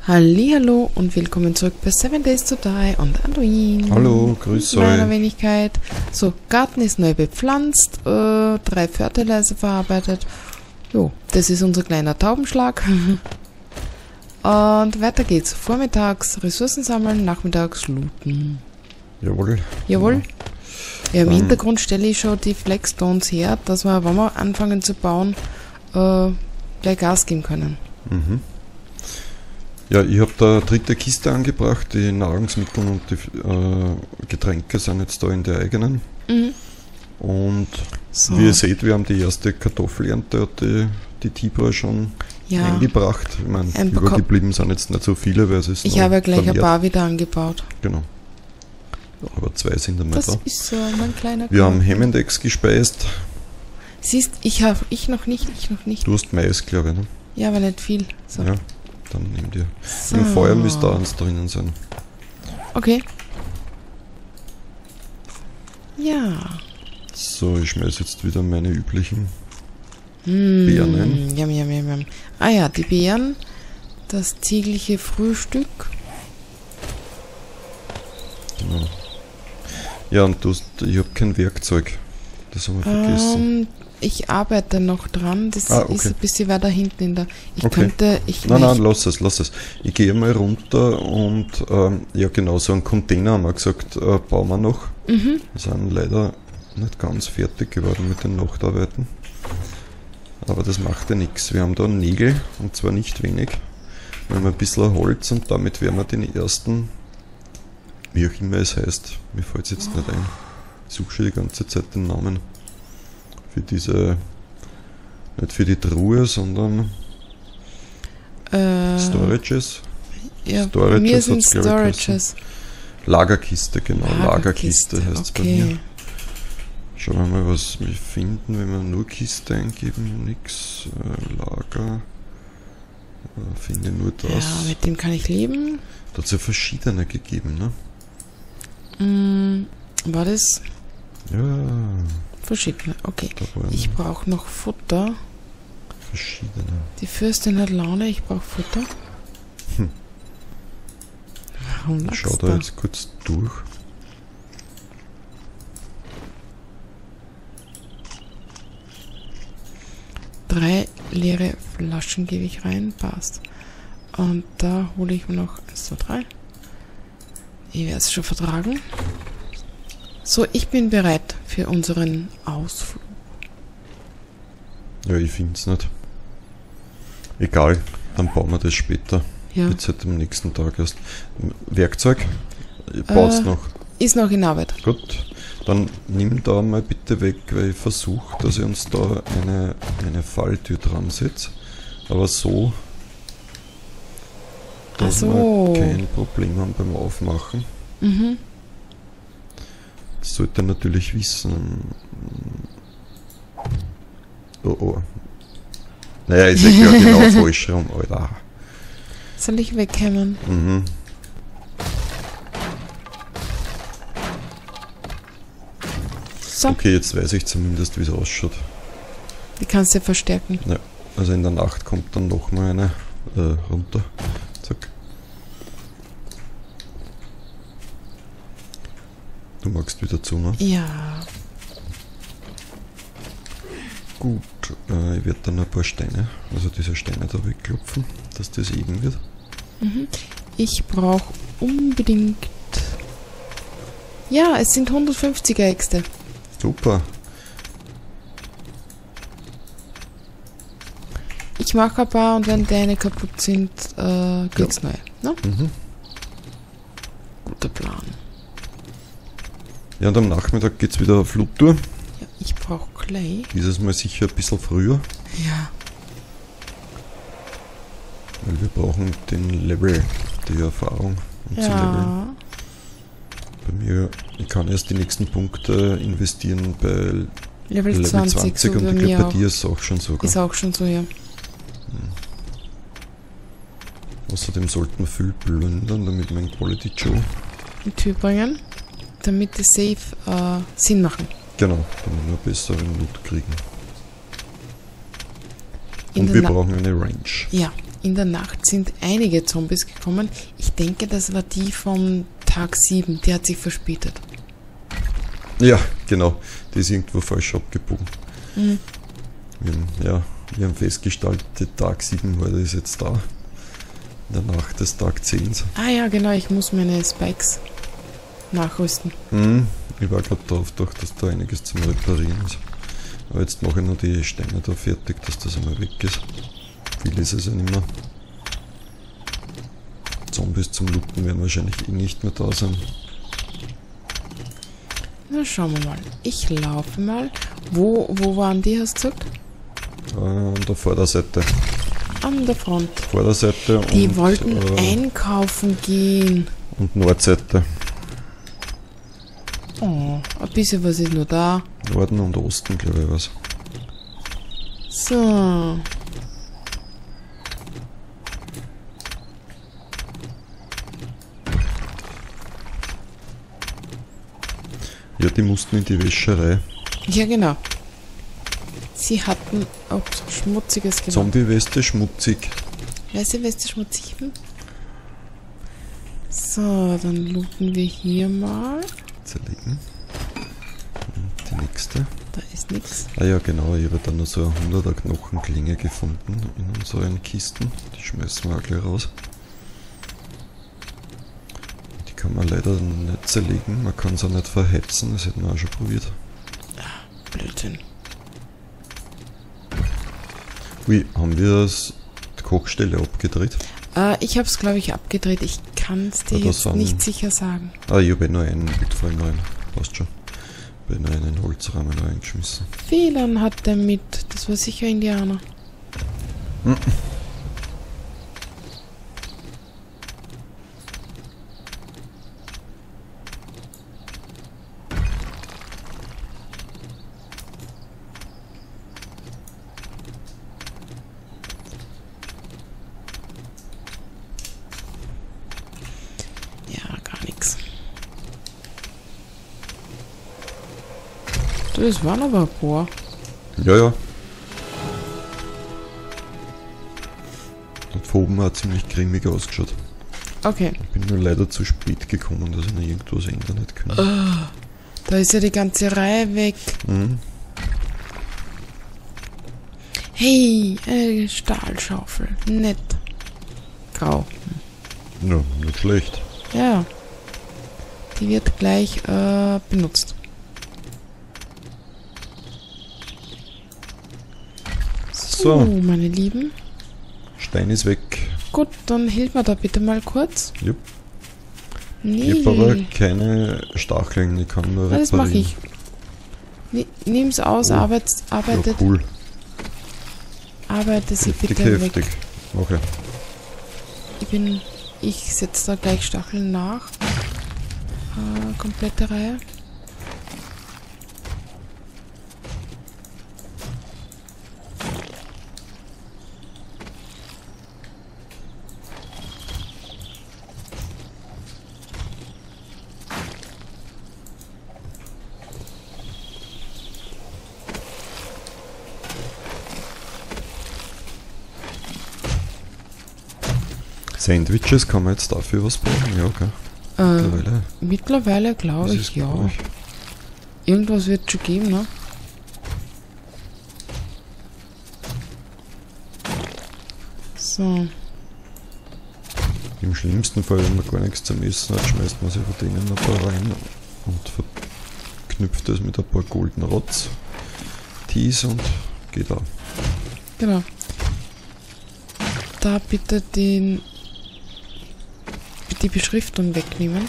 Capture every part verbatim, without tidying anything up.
Hallihallo und willkommen zurück bei Seven Days to Die und Anduin. Hallo, grüß euch. Meiner Wenigkeit. So, Garten ist neu bepflanzt, äh, drei Fertilizer verarbeitet. Jo, das ist unser kleiner Taubenschlag. Und weiter geht's. Vormittags Ressourcen sammeln, nachmittags looten. Jawohl. Jawohl. Ja, im Dann Hintergrund stelle ich schon die Flagstones her, dass wir, wenn wir anfangen zu bauen, äh, gleich Gas geben können. Mhm. Ja, ich habe da eine dritte Kiste angebracht. Die Nahrungsmittel und die äh, Getränke sind jetzt da in der eigenen. Mhm. Und So. wie ihr seht, wir haben die erste Kartoffelernte, hat die, die Tibra schon Ja. eingebracht. Ich meine, Ein paar übergeblieben sind jetzt nicht so viele, weil es ist Ich noch habe ja gleich ein vermehrt. paar wieder angebaut. Genau. Aber zwei sind einmal Das da. ist so mein kleiner Wir haben Korb. Hemendex gespeist. Siehst, ich habe, ich noch nicht, ich noch nicht. Du hast Mais, glaube ich, ne? Ja, aber nicht viel. So. Ja, dann nimm dir. So. Im Feuer müsste da eins drinnen sein. Okay. Ja. So, ich schmeiß jetzt wieder meine üblichen Mm, Beeren ein. Yum, yum, yum, yum. Ah ja, die Beeren. Das tägliche Frühstück. Genau. Ja, und du hast, ich habe kein Werkzeug. Das haben wir vergessen. Ähm, ich arbeite noch dran. Das Ah, okay. ist ein bisschen weiter hinten in der. Ich Okay. könnte. Ich Nein, nein, möcht- lass es, lass es. Ich gehe mal runter und ähm, ja genau, so einen Container haben wir gesagt, äh, bauen wir noch. Mhm. Wir sind leider nicht ganz fertig geworden mit den Nachtarbeiten. Aber das macht ja nichts. Wir haben da Nägel und zwar nicht wenig. Wir haben ein bisschen Holz und damit werden wir den ersten, wie auch immer es heißt, mir fällt es jetzt nicht ein. Ich suche schon die ganze Zeit den Namen für diese, nicht für die Truhe, sondern Äh, Storages. ja, bei Storages mir sind hat's, glaub ich, geheißen. Storages. Lagerkiste, genau, Lagerkiste, heißt es bei okay. mir. Schauen wir mal, was wir finden, wenn wir nur Kiste eingeben, nix, äh, Lager, äh, finde nur das. Ja, mit dem kann ich leben. Da hat es ja verschiedene gegeben, ne? Mm, war das Ja, verschiedene? Okay. da waren Ich brauche noch Futter. verschiedene. Die Fürstin hat Laune, ich brauche Futter. Hm. Warum Ich lachst schau du? da jetzt kurz durch. Drei leere Flaschen gebe ich rein, passt. Und da hole ich mir noch eins, zwei, drei. Ich werde es schon vertragen. So, ich bin bereit für unseren Ausflug. Ja, ich finde es nicht. Egal, dann bauen wir das später. Ja, Jetzt halt am nächsten Tag erst. Werkzeug? Baut's Äh. noch? ist noch in Arbeit. Gut, dann nimm da mal bitte weg, weil ich versuche, dass ich uns da eine, eine Falltür dran setze. Aber so, dass Ach so. wir kein Problem haben beim Aufmachen. Mhm. Das sollte er natürlich wissen. Oh oh. Naja, ist ja klar genau falsch rum, Alter. Soll ich wegkommen? Mhm. So, Okay, jetzt weiß ich zumindest, wie es ausschaut. die kannst du verstärken. Ja, also in der Nacht kommt dann nochmal eine äh, runter. Zack. Du magst wieder zu, ne? Ja. Gut, äh, ich werde dann ein paar Steine, also diese Steine da wegklopfen, dass das eben wird. Mhm. Ich brauche unbedingt... Ja, es sind hundertfünfziger Äxte. Super. Ich mache ein paar und wenn deine kaputt sind, äh, kriegst neue. Ne? Mhm. Guter Plan. Ja, und am Nachmittag geht's wieder auf Fluttour. Ja, ich brauche Clay. Dieses Mal sicher ein bisschen früher, Ja. weil wir brauchen den Level, die Erfahrung, um zu leveln. Ja. Bei mir, ich kann erst die nächsten Punkte investieren bei Level, Level zwanzig, zwanzig so und bei ich mir glaube bei auch. dir ist es auch schon so. Gell? Ist auch schon so, ja. Außerdem sollten wir viel plündern, damit wir einen Quality Joe. Die Tür bringen, damit die Safe äh, Sinn machen. Genau, damit wir besseren Loot kriegen. In Und der wir Na- brauchen eine Range. Ja, in der Nacht sind einige Zombies gekommen. Ich denke, das war die vom Tag sieben. Die hat sich verspätet. Ja, genau. Die ist irgendwo falsch abgebogen. Mhm. Wir haben, ja, wir haben festgestellt, der Tag sieben war, der ist jetzt da. In der Nacht des Tag zehn. Ah ja, genau. Ich muss meine Spikes nachrüsten. Mhm. Ich war gerade darauf gedacht, dass da einiges zum Reparieren ist. Aber jetzt mache ich noch die Steine da fertig, dass das einmal weg ist. Viel ist es ja nicht mehr. Zombies zum Looten werden wahrscheinlich eh nicht mehr da sein. Na, schauen wir mal. Ich laufe mal. Wo, wo waren die, hast du gesagt? Äh, an der Vorderseite. An der Front. Vorderseite und... Die wollten äh, einkaufen gehen. und Nordseite. Oh, ein bisschen was ist nur da. Norden und Osten, glaube ich, was. So. Ja, die mussten in die Wäscherei. Ja, genau. Sie hatten auch schmutziges genommen. Zombie-Weste, schmutzig. Weiße Weste schmutzig. Hm? So, dann looten wir hier mal. Zerlegen. Und die nächste. Da ist nichts. Ah ja, genau, ich habe dann noch so eine hunderter Knochenklinge gefunden in unseren Kisten. Die schmeißen wir auch gleich raus. Die kann man leider nicht zerlegen, man kann sie auch nicht verheizen, das hätten wir auch schon probiert. Blödsinn. Ui, haben wir das, die Kochstelle abgedreht? Äh, ich habe es, glaube ich, abgedreht. Ich kann es dir Ja, das jetzt waren- nicht sicher sagen. Ah, ich habe nur einen Bitfall rein. Passt schon. Ich habe nur einen Holzrahmen reingeschmissen. W L A N hat der mit. Das war sicher Indianer. Hm. Ja, gar nichts. Das waren aber ein paar. Ja, ja. Und von oben hat ziemlich grimmig ausgeschaut. Okay. Ich bin nur leider zu spät gekommen, dass ich noch irgendwas ändern hätte können. Oh, da ist ja die ganze Reihe weg. Mhm. Hey, eine Stahlschaufel. Nett. Grau. Ja, nicht schlecht. Ja. Die wird gleich äh, benutzt. So, So. meine Lieben. Stein ist weg. Gut, dann hilf mir da bitte mal kurz. Jupp. Nee. Ich habe aber keine Stacheln, ich kann nur reparieren. Das mache ich. Ni- Nimm's aus, Oh. arbeit, Ja, arbeitet, cool. arbeite sie Heftig, bitte heftig. weg. Okay. Ich bin, ich setze da gleich Stacheln nach. Äh, komplette Reihe. Sandwiches kann man jetzt dafür was brauchen? Ja, okay. Äh, Mittlerweile. mittlerweile glaube Das ich, ist ja. gleich. Irgendwas wird schon geben, ne? So. Im schlimmsten Fall, wenn man gar nichts zum Essen hat, schmeißt man sich von denen ein paar rein und verknüpft das mit ein paar Golden Rods, Tees und geht auch. Genau. Da bitte den die Beschriftung wegnehmen.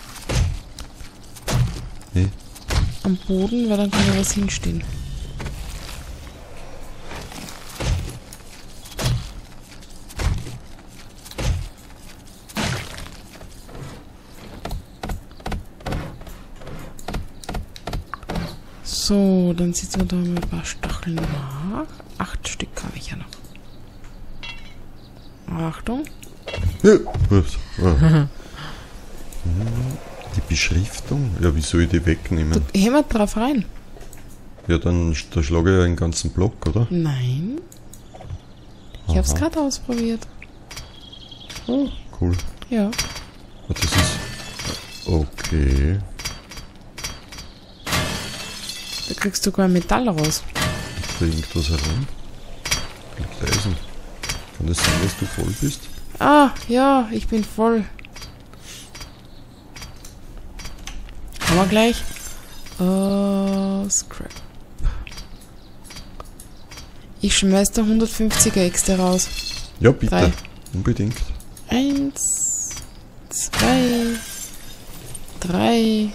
Nee. Am Boden, weil dann kann ja was hinstehen. So, dann setzen wir da mal ein paar Stacheln nach. Acht Stück habe ich ja noch. Achtung. Ja. Was? Ah. Die Beschriftung? Ja, wie soll ich die Du wegnehmen? hämmert drauf rein. Ja, dann da schlage ich ja einen ganzen Block, oder? Nein. Ich habe es Aha. gerade ausprobiert. Oh, cool. Ja. Oh, das ist... Okay. Da kriegst du sogar Metall raus. Liegt da irgendwas herum? Liegt Eisen. Kann das sein, dass du voll bist? Ah, ja, ich bin voll. Haben wir gleich. Uh, Scrap. Ich schmeiß da hundertfünfziger Äxte raus. Ja, bitte. Drei. Unbedingt. Eins, zwei, drei,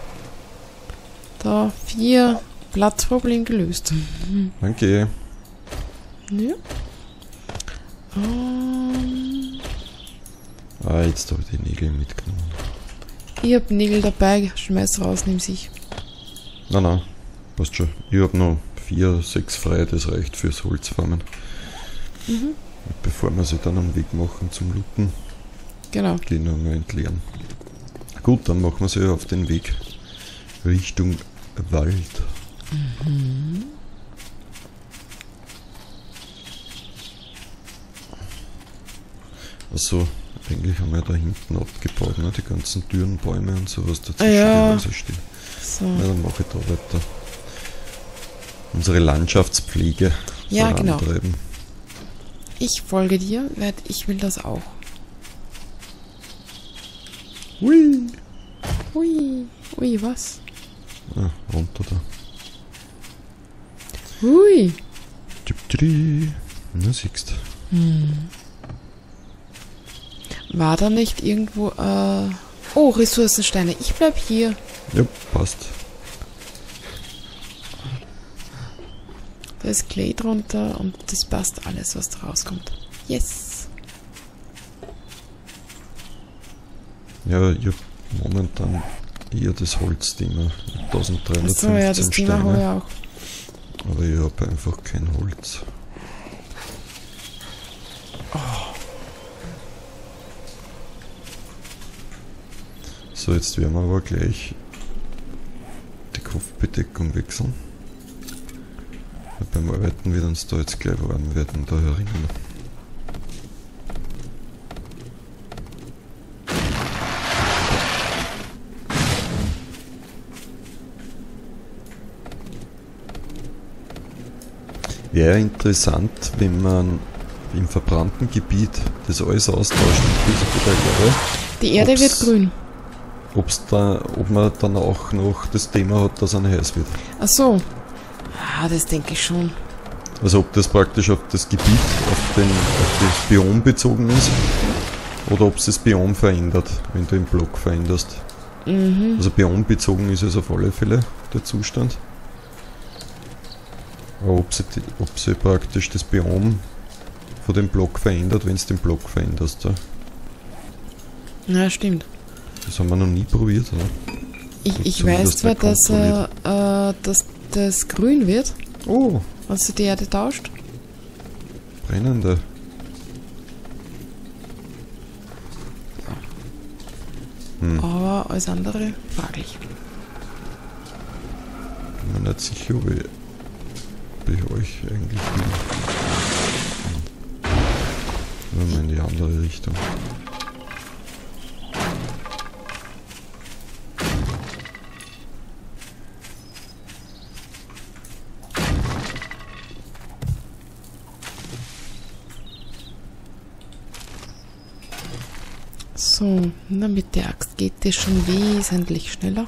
da, vier. Platzproblem gelöst. Danke. Ja. Um, Ah, jetzt habe ich die Nägel mitgenommen. ich hab Nägel dabei, schmeiß raus, nimm sich. Nein, nein, passt schon. Ich habe noch vier, sechs frei, das reicht fürs Holzfarmen. Mhm. Bevor wir sie dann am Weg machen zum Looten, Genau. gehen wir mal entleeren. Gut, dann machen wir sie auf den Weg Richtung Wald. Mhm. Also, eigentlich haben wir da hinten abgebaut, ne? Die ganzen Türen, Bäume und sowas dazwischen, Ah, ja. die Häuser stehen. So. Na, dann mache ich da weiter. Unsere Landschaftspflege Ja, genau. vorantreiben. Ich folge dir, weil ich will das auch. Hui! Ui, ui, was? Ah, runter da. Ui. Tüptri. Na, siehst. Hm. War da nicht irgendwo, äh... Oh, Ressourcensteine. Ich bleib hier. Ja, passt. Da ist Clay drunter und das passt alles, was da rauskommt. Yes. Ja, ich hab momentan eher das Holzthema. Achso, ja, das eintausenddreihundertfünfzehn Thema habe ich Steine. auch. Aber ich habe einfach kein Holz. So, jetzt werden wir aber gleich die Kopfbedeckung wechseln. Weil beim Arbeiten wird uns da jetzt gleich warm werden, da herinnen. Wäre interessant, wenn man im verbrannten Gebiet das alles austauscht mit Physik der Erde. Die Erde Ob's- wird grün. Ob's da, ob man dann auch noch das Thema hat, dass ein heiß wird. Ach so. Ah, das denke ich schon. Also ob das praktisch auf das Gebiet, auf, den, auf das Biom bezogen ist, oder ob es das Biom verändert, wenn du den Block veränderst. Mhm. Also Biom bezogen ist es auf alle Fälle der Zustand. Aber ob sie, die- ob sie praktisch das Biom von dem Block verändert, wenn du den Block veränderst. Ja. Ja, stimmt. Das haben wir noch nie probiert, oder? Ich, ich Zumindest weiß zwar, nicht dass, äh, äh, dass das grün wird, Oh, wenn du die Erde tauscht. brennende. Hm, Aber alles andere fraglich. bin mir nicht sicher, ob ich, ob ich euch eigentlich will. Hm. Wenn wir in die andere Richtung. So, na mit der Axt geht das schon wesentlich schneller.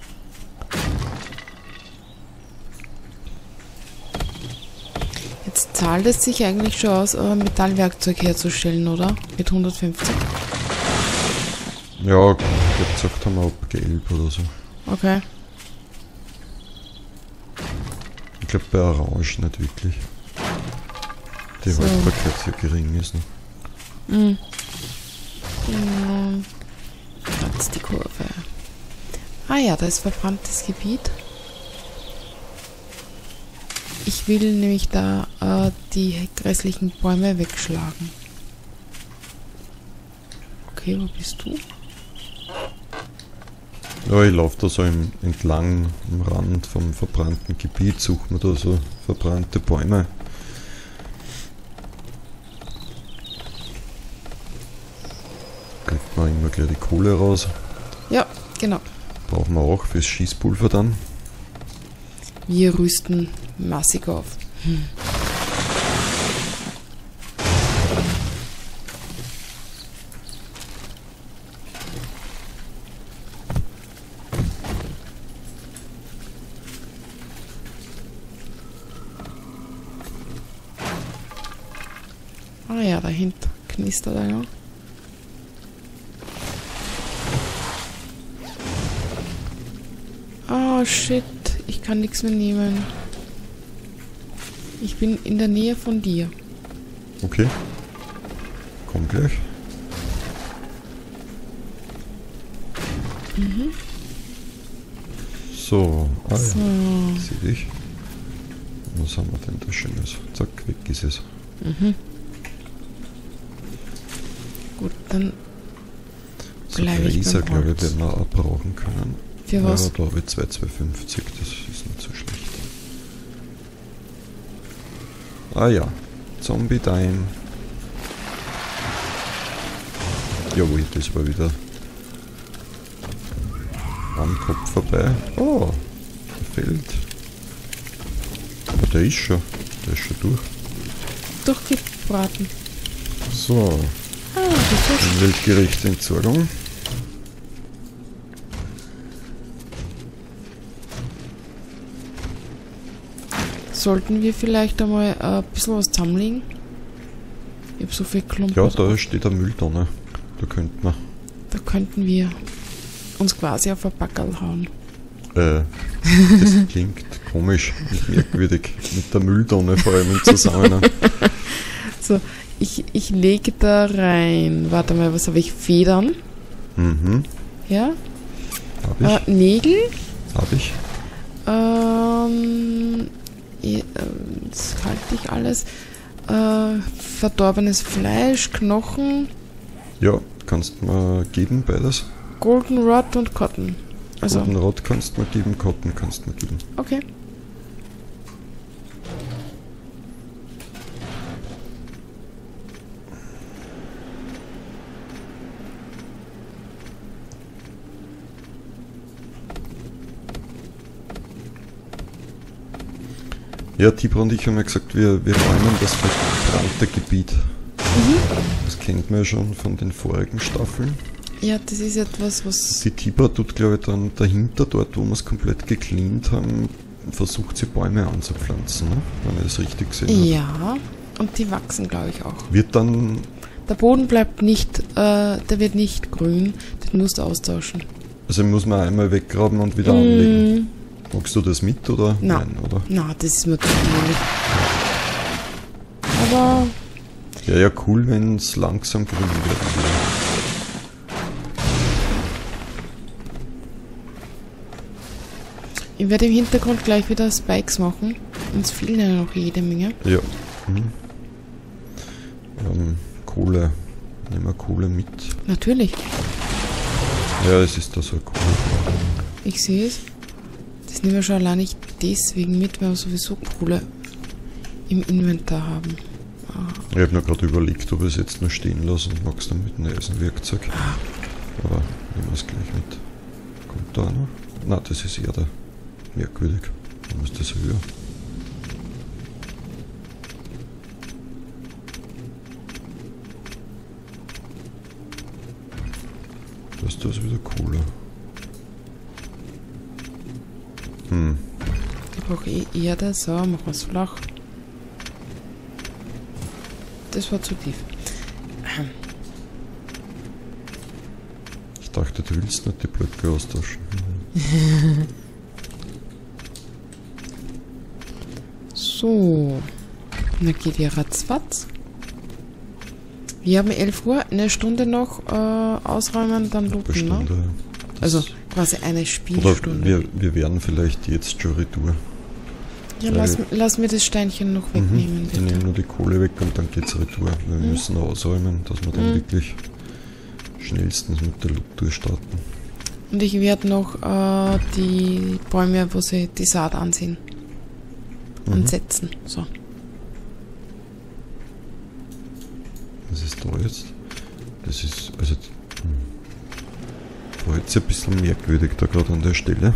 Jetzt zahlt es sich eigentlich schon aus, äh, Metallwerkzeug herzustellen, oder? Mit hundertfünfzig. Ja, ich hab gesagt haben wir ab gelb oder so. Okay. Ich glaube bei Orange nicht wirklich. Die So. Haltbarkeit sehr gering ist. Ne? Mhm. Mhm. Ganz die Kurve. Ah ja, da ist verbranntes Gebiet. Ich will nämlich da äh, die grässlichen Bäume wegschlagen. Okay, wo bist du? Ja, ich laufe da so im, entlang am Rand vom verbrannten Gebiet, suche mir da so verbrannte Bäume. gleich die Kohle raus. Ja, genau. Brauchen wir auch fürs Schießpulver dann. Wir rüsten massig auf. Hm. Ah ja, dahinter knistert einer. Oh shit, ich kann nichts mehr nehmen. Ich bin in der Nähe von dir. Okay. Komm gleich. Mhm. So, ah So. ja, sehe dich. Was haben wir denn da Schönes? Zack, weg ist es. Mhm. Gut, dann So bleibe ich Gräser, beim glaube ich, Holz. werden wir auch brauchen können. Für was? Ja, da habe ich zwei zwei fünfzig, das ist nicht so schlecht. Ah ja, Zombie Time. Jawohl, das war wieder am Kopf vorbei. Oh, der fällt. Aber der ist schon, der ist schon durch. Durchgebraten. So, Ah, das ist umweltgerechte Entsorgung. Sollten wir vielleicht einmal äh, ein bisschen was zusammenlegen? Ich habe so viel Klumpen. Ja, da steht eine Mülltonne. Da könnte man. Da könnten wir uns quasi auf ein Backerl hauen. Äh, das klingt komisch und merkwürdig. Mit der Mülltonne vor allem im Zusammenhang. So, ich, ich lege da rein. Warte mal, was habe ich? Federn. Mhm, Ja. hab ich. Äh, Nägel. Hab ich. Ähm, eh, äh, das halte ich alles. Äh, verdorbenes Fleisch, Knochen, Ja, kannst du mir geben beides. Goldenrod und Cotton. Also, Goldenrod kannst du mir geben, Cotton kannst du mir geben. okay. Ja, Tibra und ich haben ja gesagt, wir, wir räumen das verbrannte Gebiet. Mhm. Das kennt man ja schon von den vorigen Staffeln. Ja, das ist etwas, was... Die Tibra tut, glaube ich, dann dahinter, dort wo wir es komplett gecleant haben, versucht sie Bäume anzupflanzen, ne? Wenn ich das richtig gesehen habe. Ja, und die wachsen, glaube ich, auch. Wird dann, Der Boden bleibt nicht, äh, der wird nicht grün, den musst du austauschen. also muss man einmal weggraben und wieder anlegen. Magst du das mit oder? Na. Nein, oder? Na, das ist mir zu wenig. Aber Ja, ja, cool, wenn es langsam grün werden würde. ich werde im Hintergrund gleich wieder Spikes machen. Uns fehlen ja noch jede Menge. Ja. Mhm. Ähm, Kohle. Nehmen wir Kohle mit. Natürlich, Ja, es ist da so cool. ich sehe es. Das nehmen wir schon allein nicht deswegen mit, weil wir sowieso Kohle im Inventar haben. Ah. Ich habe mir gerade überlegt, ob ich es jetzt nur stehen lasse und magst dann mit einem Eisenwerkzeug. Aber nehmen wir es gleich mit. Kommt da noch? Nein, das ist eher der merkwürdig. Warum ist das höher? Das ist das wieder cooler. Hm. Ich brauche eh Erde, so, machen wir es flach. Das war zu tief. Ich dachte, du willst nicht die Blöcke austauschen. So, dann geht ihr ratzfatz. Wir haben elf Uhr, eine Stunde noch äh, ausräumen, dann Eine looten, ne? Stunde. Das- Also quasi eine Oder Spielstunde. wir, wir werden vielleicht jetzt schon retour. ja, lass, lass mir das Steinchen noch wegnehmen, Mhm. Wir bitte. nehmen nur die Kohle weg und dann geht's retour. Wir Mhm. müssen ausräumen, dass wir dann Mhm. wirklich schnellstens mit der Loot starten. Und ich werde noch äh, die Bäume, wo sie die Saat ansehen, Mhm. ansetzen. So. Was ist da jetzt? Das ist, also, hm, War jetzt ein bisschen merkwürdig da gerade an der Stelle.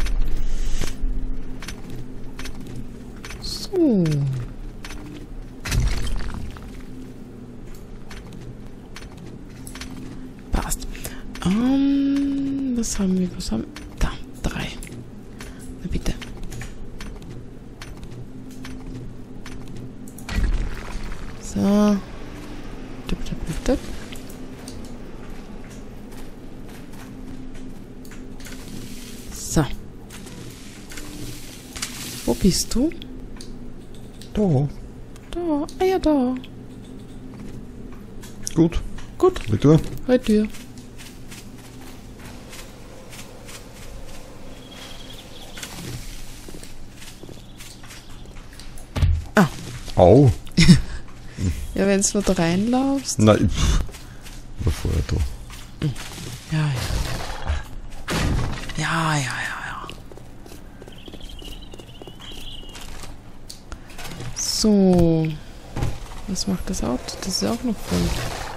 So. Passt. Um, was haben wir? Was haben wir? Da, drei. Na bitte. So. Tipp, tipp, tipp, tipp. So. Wo bist du? Da. Da. Ah ja, da. Gut. Gut. Retour. Retour. Ah. Au. Ja, wenn du da reinlaufst. Nein, pff. War vorher da. Ja, ja. Ja, ja, ja, ja. So. Was macht das Auto? Das ist auch noch voll.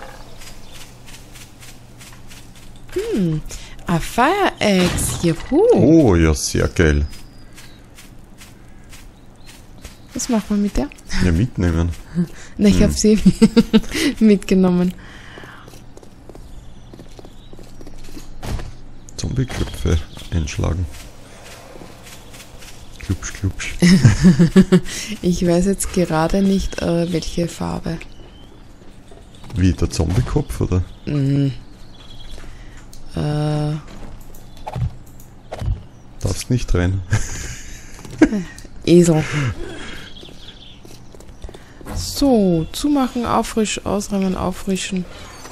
Hm. A Fire Axe. Juhu. Oh, ja, sehr geil. Was macht man mit der? Ja, mitnehmen. Na, ich Hm. habe sie mitgenommen. Zombie-Köpfe einschlagen. Klupsch, klupsch. Ich weiß jetzt gerade nicht, äh, welche Farbe. Wie, der Zombie-Kopf, oder? Mhm. Äh, Darfst nicht rein. Esel. So, zumachen, auffrischen, ausräumen, auffrischen.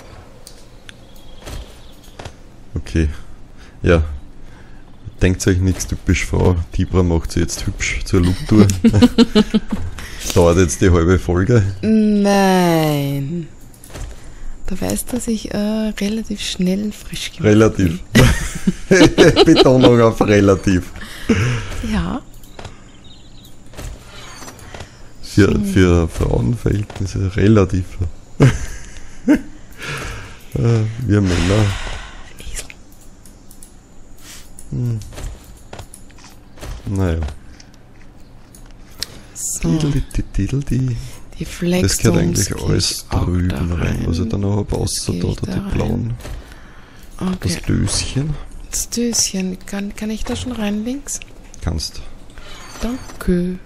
Okay. Ja. Denkt euch nichts typisch Frau. Tibra macht sie jetzt hübsch zur Loop-Tour. Dauert jetzt die halbe Folge. Nein. Du weißt, dass ich äh, relativ schnell frisch gemacht Relativ. Betonung auf relativ. bin. Ja. Für, So. für Frauenverhältnisse relativ. äh, wir Männer. Esel. Hm. Naja. So, Diddle-di-diddle-di. die Flex. Das gehört eigentlich alles drüben rein, was ich da noch habe, außer Geh da, ich da da die rein? blauen. Okay. Das Döschen. Das Döschen. Kann, kann ich da schon rein links? Kannst. Danke.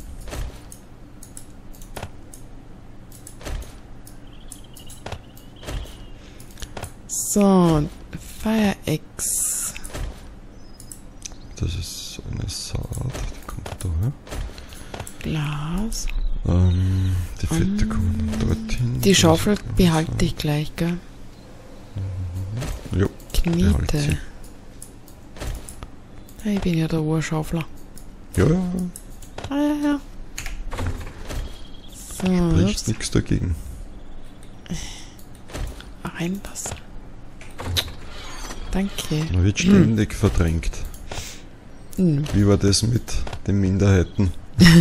So, Fire Axe. Das ist so eine Saat, die kommt da her. Glas. Ähm, die Fette Ähm, kommen dann dorthin. Die Das Schaufel ist eine behalte Saat. ich gleich, gell? Jo, behalt Knete. sie. Ja, ich bin ja der Urschaufler. Ja, ja, Ah, ja, ja. So, spricht ups. nichts dagegen. Reinlassen. Danke. Man wird ständig verdrängt. Hm. Wie war das mit den Minderheiten?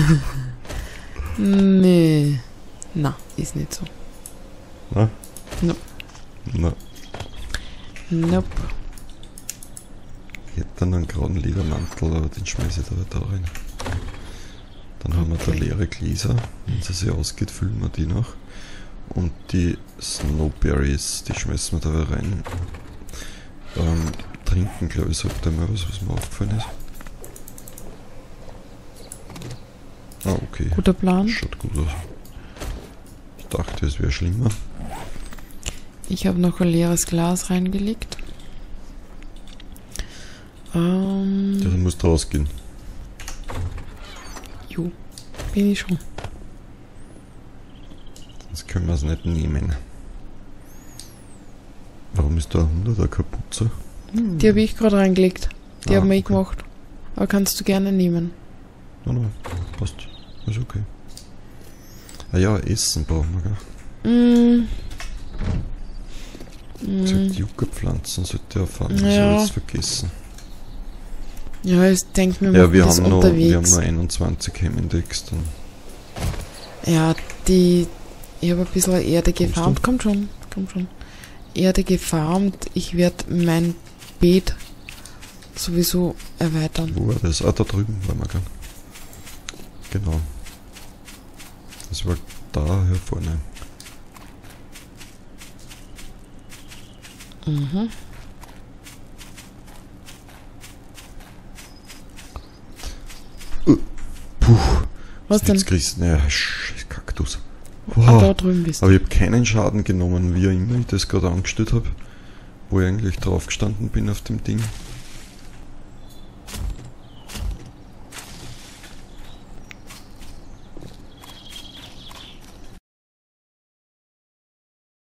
Nee. Na, ist nicht so. Na? Nope. Na, Nope. ich hätte dann einen grauen Ledermantel, aber den schmeiße ich da, da rein. Dann haben wir da Okay. leere Gläser. Wenn sie sich ausgeht, füllen wir die noch. Und die Snowberries, die schmeißen wir da rein. Ähm, trinken, glaube ich, sollte mal was, was mir aufgefallen ist. Ah, okay. Guter Plan. Schaut gut aus. Ich dachte, es wäre schlimmer. Ich habe noch ein leeres Glas reingelegt. Ähm, Ja, du musst rausgehen. jo, bin ich schon. Sonst können wir es nicht nehmen. Warum ist da ein hunderter Kapuze? Die habe ich gerade reingelegt. Die Ah, haben wir okay. gemacht. Aber kannst du gerne nehmen. Nein, nein, passt. Ist okay. Ah ja, Essen brauchen wir, gell? Mm. Gesagt, Mm. Yucca-Pflanzen sollte ich erfahren. Das Ja. habe ich jetzt vergessen. Ja, ich denke mir, Ja, machen wir das haben, noch, wir haben unterwegs. nur einundzwanzig Hemendex. Dann Ja, die. Ich habe ein bisschen Erde Kommst du? gefarmt. Kommt schon, kommt schon. Erde gefarmt. Ich werde mein Beet sowieso erweitern. Wo war das? Ah, da drüben waren wir gegangen. Genau. Das war da hier vorne. Mhm. Uh, puh. Was denn? Jetzt kriegst du einen scheiß Kaktus. Ah, Wow. da drüben bist du. Aber ich habe keinen Schaden genommen, wie auch immer ich das gerade angestellt habe. Wo ich eigentlich drauf gestanden bin auf dem Ding.